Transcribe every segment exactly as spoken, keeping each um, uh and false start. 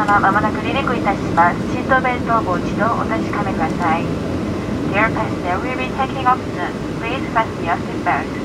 様、まもなく離陸いたします。シートベルトをもう一度お確かめください。Dear passenger, we'll be taking off soon. Please fasten your seatbelt.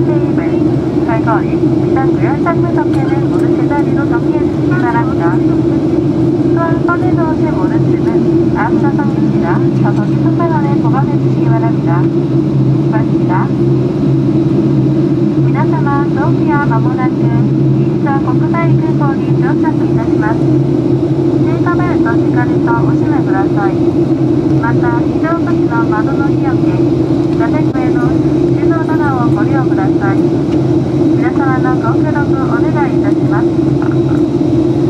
테이블, 갈거리, 비상구역, 짝꿍석회는 모두 제자리로 정리해주시기 바랍니다. 또한 꺼내서 오실 모든 짐은 앞 좌석입니다. 좌석이 선반 안에 보관해주시기 바랍니다. 고맙습니다. 皆様、ドームは間もなく、イースター国際空港に到着いたします。シートベルトしっかりとお締めください。また、非常時の窓の日よけ、座席への手動ドアをご利用ください。皆様のご協力お願いいたします。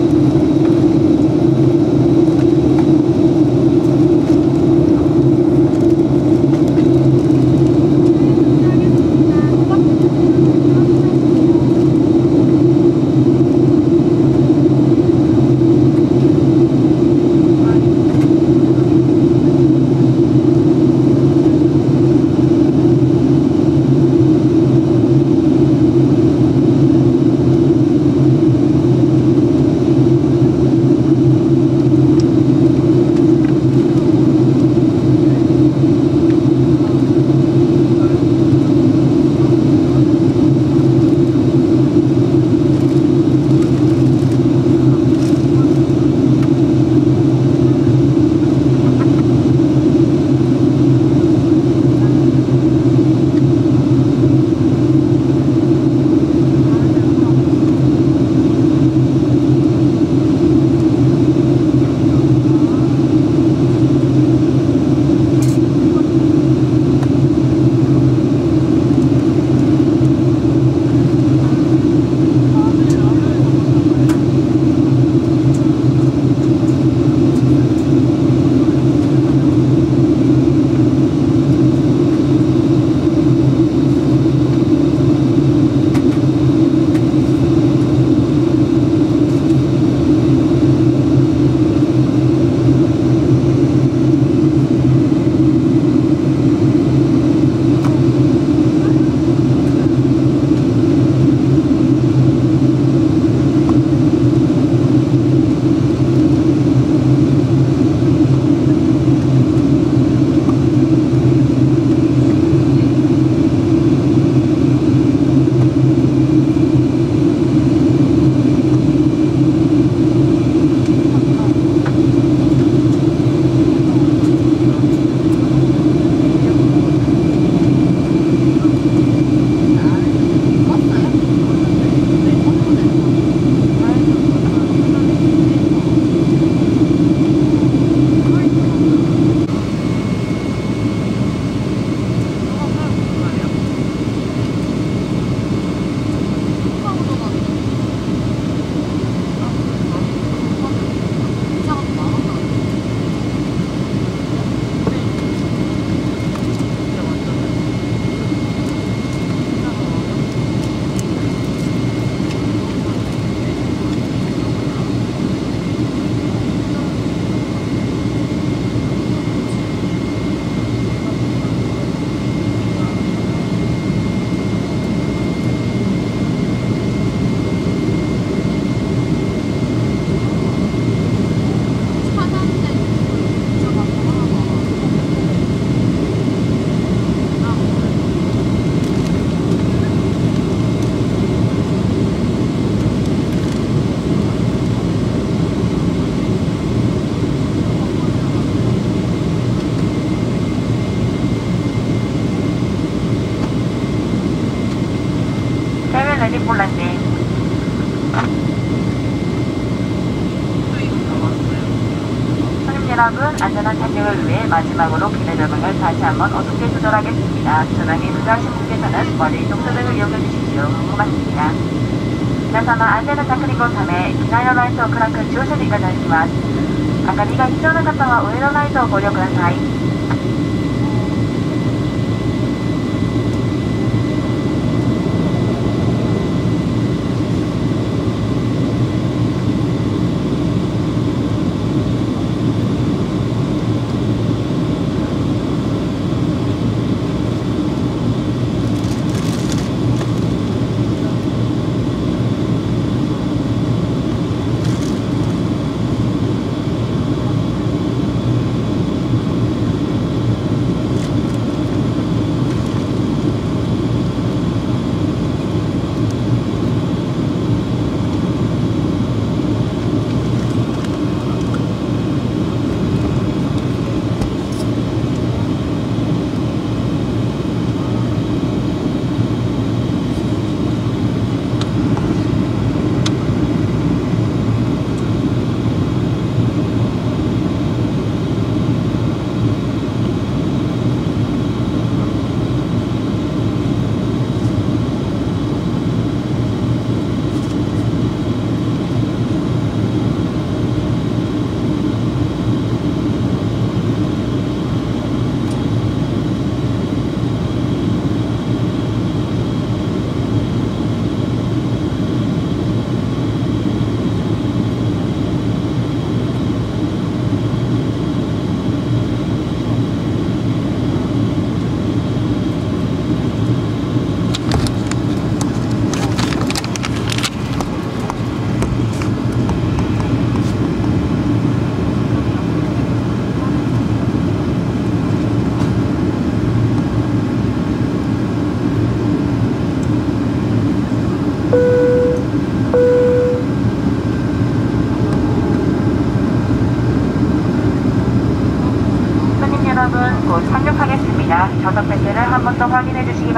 여러분, 안전한 착륙을 위해 마지막으로 기내 조명을 다시 한번 어둡게 조절하겠습니다. 조명이 부족하신 분께서는 머리 동서등을 이용해 주십시오. 고맙습니다. 皆様、安全な着陸のため機内のライトを暗く調整いただきます。明かりが必要な方は上のライトをご利用ください。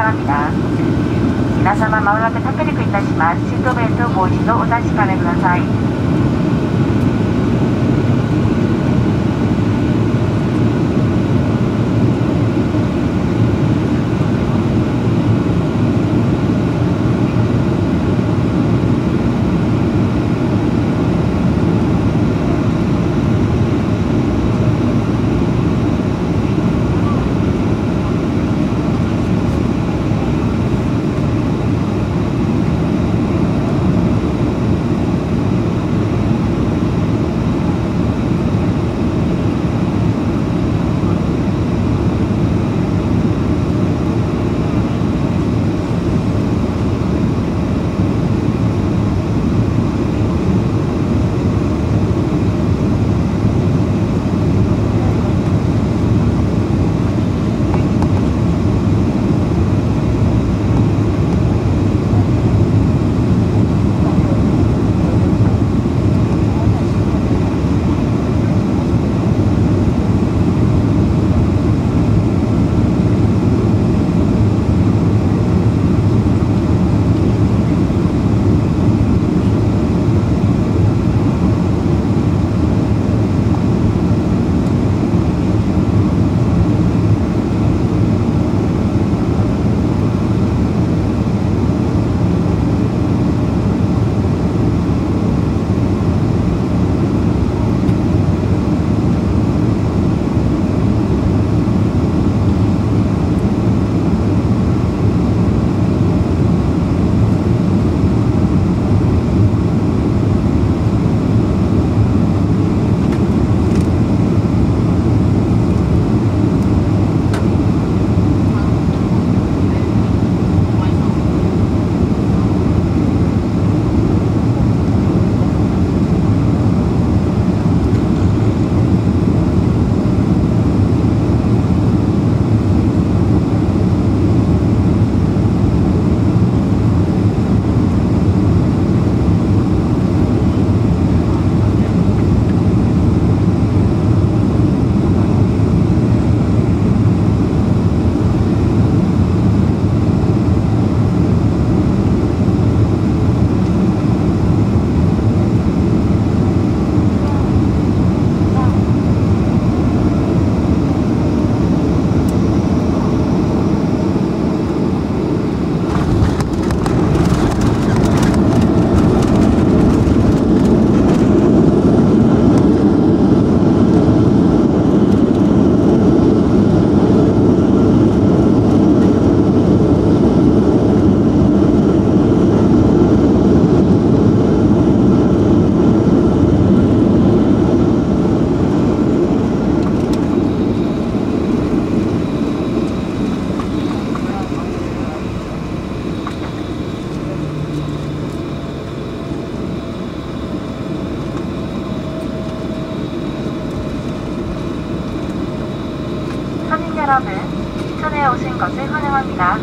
바랍니다. 皆様まもなく着陸いたします。シートベルトをもう一度お確かめください。여러분, 인천에 오신 것을 환영합니다.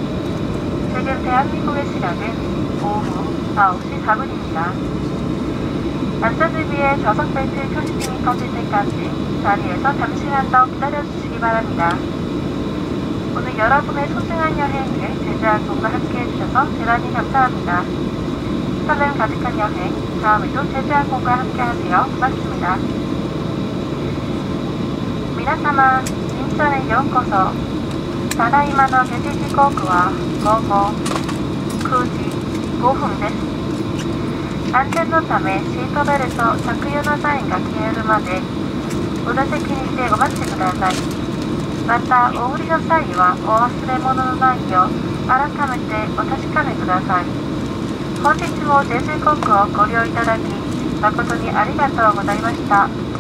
지금 대한민국의 시각은 오후 아홉 시 사 분입니다. 안전을 위해 좌석벨트 표시등이 꺼질 때까지 자리에서 잠시만 더 기다려주시기 바랍니다. 오늘 여러분의 소중한 여행을 제주항공과 함께 해주셔서 대단히 감사합니다. 설렘 가득한 여행, 다음에도 제주항공과 함께 하세요. 고맙습니다. 皆様、インチョンへようこそ。ただいまの下地時刻は午後くじごふんです。安全のためシートベルト着用のサインが消えるまでお座席にてお待ちください。またお降りの際はお忘れ物のないよう改めてお確かめください。本日も ジェイジェー 航空をご利用いただき誠にありがとうございました。